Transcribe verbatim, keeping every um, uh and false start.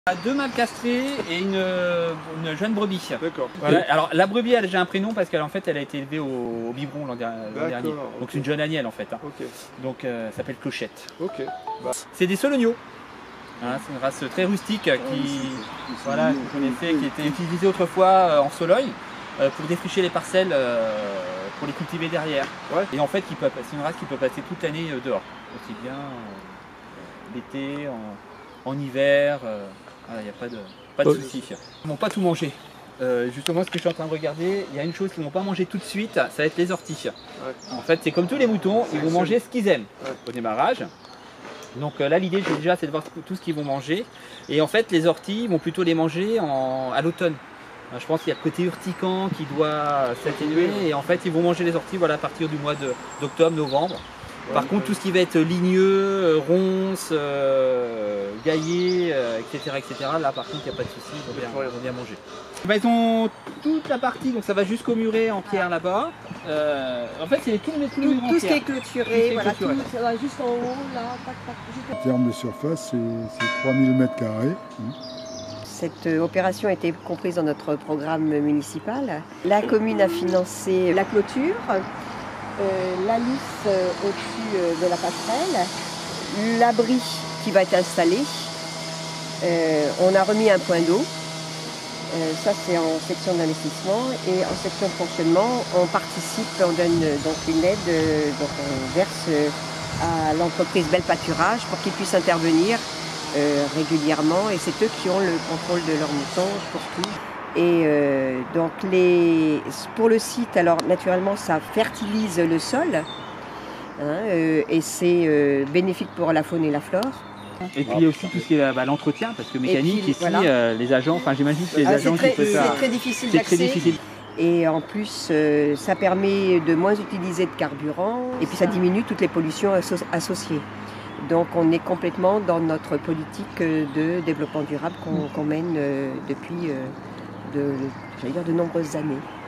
On a deux mâles castrés et une, une jeune brebis. D'accord. Voilà. Alors la brebis, elle a déjà un prénom parce qu'en fait elle a été élevée au, au biberon l'an dernier. Okay. Donc c'est une jeune agnelle en fait. Hein. Okay. Donc euh, elle s'appelle Clochette. Okay. Bah. C'est des solognos. Hein, c'est une race très rustique qui, voilà, vous connaissez, qui était utilisée autrefois en Sologne euh, pour défricher les parcelles, euh, pour les cultiver derrière. Ouais. Et en fait, c'est une race qui peut passer toute l'année dehors, aussi bien euh, l'été, en, en hiver. Euh, il n'y a pas de, pas de oh. soucis. Ils n'ont pas tout mangé. Euh, justement, ce que je suis en train de regarder, il y a une chose qu'ils n'ont pas mangé tout de suite, ça va être les orties. Ouais. En fait, c'est comme tous les moutons, ils vont manger ce qu'ils aiment ouais. au démarrage. Donc euh, là, l'idée déjà, c'est de voir tout ce qu'ils vont manger. Et en fait, les orties, ils vont plutôt les manger en, à l'automne. Je pense qu'il y a le côté urticant qui doit s'atténuer. Et en fait, ils vont manger les orties voilà, à partir du mois d'octobre, novembre. Par contre, tout ce qui va être ligneux, ronces, euh, gaillés, euh, et cetera, et cetera, là par contre, il n'y a pas de souci, ils vont bien, ils vont bien manger. Bah, ils ont toute la partie, donc ça va jusqu'au muret en pierre là-bas. Euh, en fait, c'est tout, tout, tout, tout ce qui est clôturé, tout voilà, clôturé. Tout, ça va juste en haut, là, tac, tac, juste... En termes de surface, c'est trois mille mètres carrés. Cette opération a été comprise dans notre programme municipal. La commune a financé la clôture, Euh, la lisse euh, au-dessus euh, de la passerelle, l'abri qui va être installé, euh, on a remis un point d'eau, euh, ça c'est en section d'investissement, et en section de fonctionnement on participe, on donne donc une aide, euh, donc on verse euh, à l'entreprise Bel Pâturage pour qu'ils puissent intervenir euh, régulièrement, et c'est eux qui ont le contrôle de leurs moutons surtout. Et euh, donc les, pour le site, alors naturellement ça fertilise le sol hein, euh, et c'est euh, bénéfique pour la faune et la flore. Et puis il y a aussi tout ce qui est bah, l'entretien, parce que mécanique puis, ici, voilà. euh, les agents, enfin j'imagine que c'est les ah, agents très, qui peuvent faire. C'est très difficile d'accès. Et en plus euh, ça permet de moins utiliser de carburant et puis ça diminue toutes les pollutions asso associées. Donc on est complètement dans notre politique de développement durable qu'on qu'on mène euh, depuis euh, de, j'allais dire de nombreuses années.